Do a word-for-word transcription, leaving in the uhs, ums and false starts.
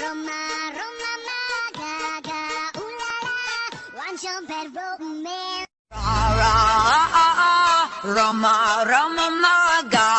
Roma, Roma, Magaga, ooh la la, one jump at romance. Roma, Roma, Magaga.